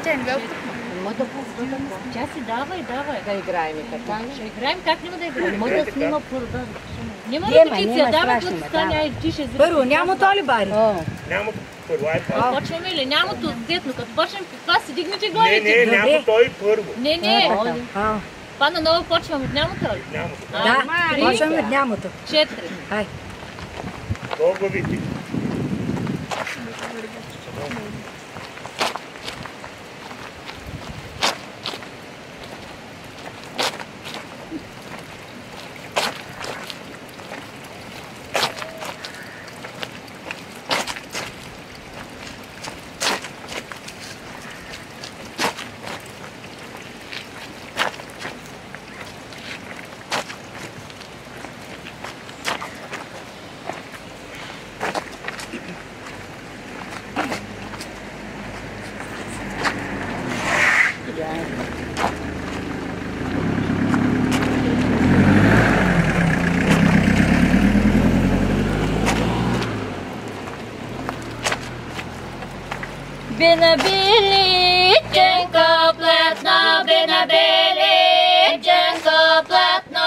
случайно бе? Тя си давай. Да играем и така. Ще играем, как няма да играем? Може да снима първо. Няма Нема, репетиция, давай страшно като ме, стане, давай. ай ти ще Първо, нямото ли бари? Нямото първо, ай па. Почваме ли? Нямото детно, като почнем каква си дигнете главите. Не, няма той първо. Не. Па наново почваме от нямото ли? Нямото. Да, почваме от нямото. 4. Ай. До главите. Bina beli, tanko, platno, bina beli, tanko, platno.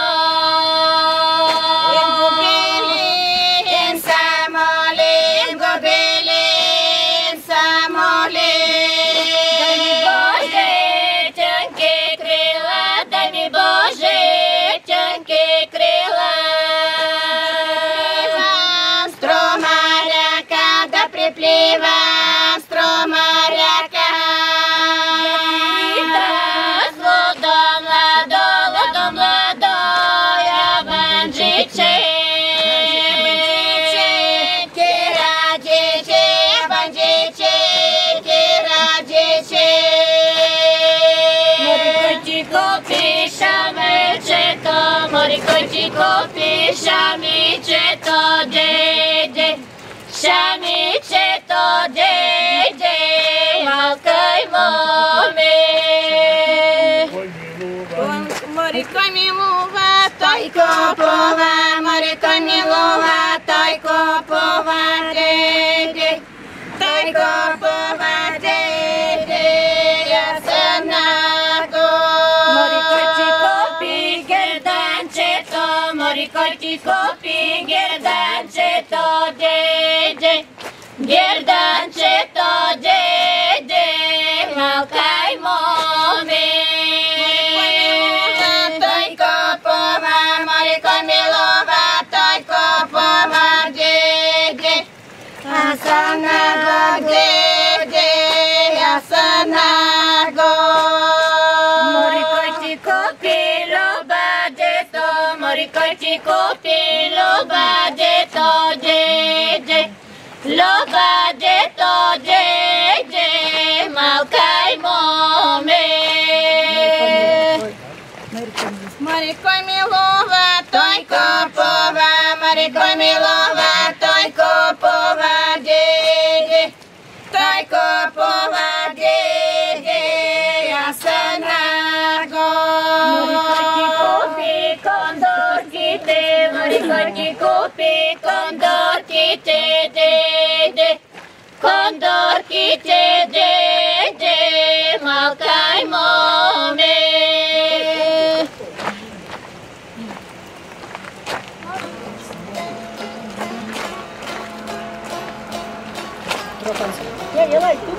Ensemble, beli, ensemble. Дай ми Боже, тънки крила, дай ми Боже, тънки крила. Строма река да приплива. Kupi, shamiicheto, shamiicheto, малкай Mome. Морiko милува, той купува, Морiko милува, той купува, той купува, я съм наго. Морiko ти купи герданчето, Морiko ти купи герданчето, герданчето, малкай Mome. Той купува, Морiko милува, той купува, аз съм наго, аз съм наго. Морiko ти купи любадето, Морiko ти купи любадето, любадето, малкай Mome. Морiko милува, той купува, Морiko милува, той купува, той купува, аз съм наго. Морiko ти купи кондорките, кондорките, малкай Mome. Tropansko. Ела, тук.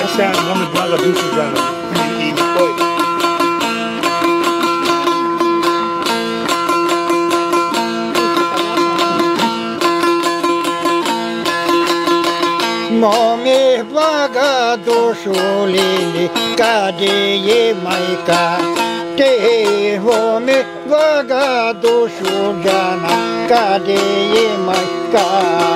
Așa, Mome, blaga, dusho, blaga. Și apoi. Mome, blaga, dusho, lili, cade e maica. Te Mome, blaga, dusho, jana, cade e maica.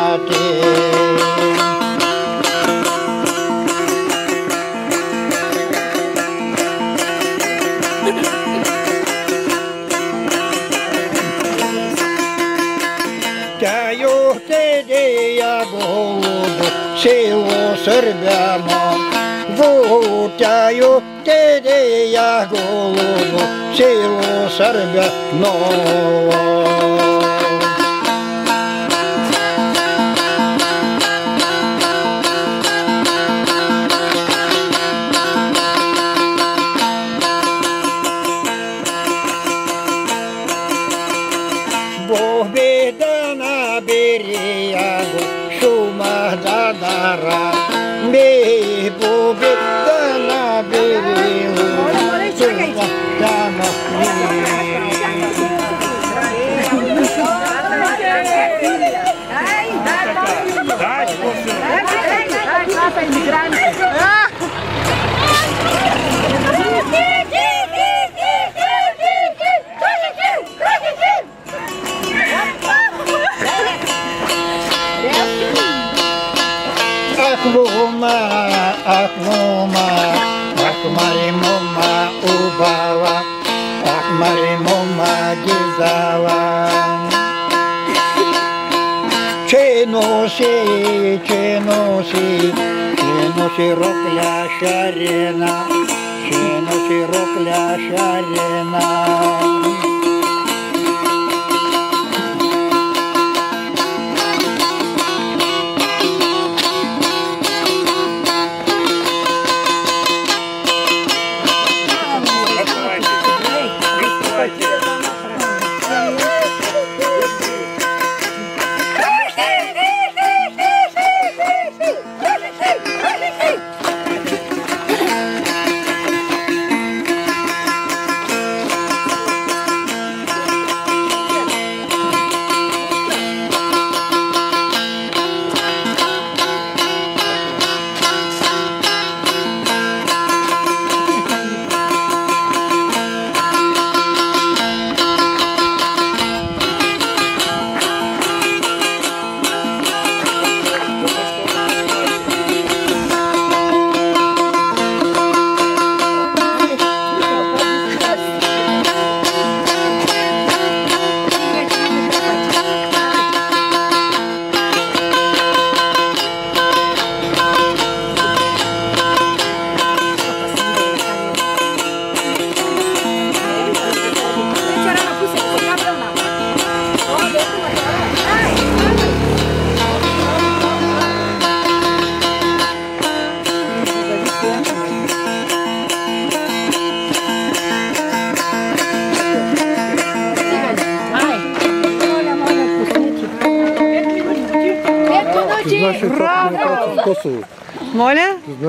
Село Сърбямо, вутяю теде я голубо, село Сърбяно. Бобеда на берегу, шума дадара, бей бобеда на берегу, шума дадара. Мори мома убава, мори мома гизава. Ченоси, рокля шарена, рокля шарена. Моля?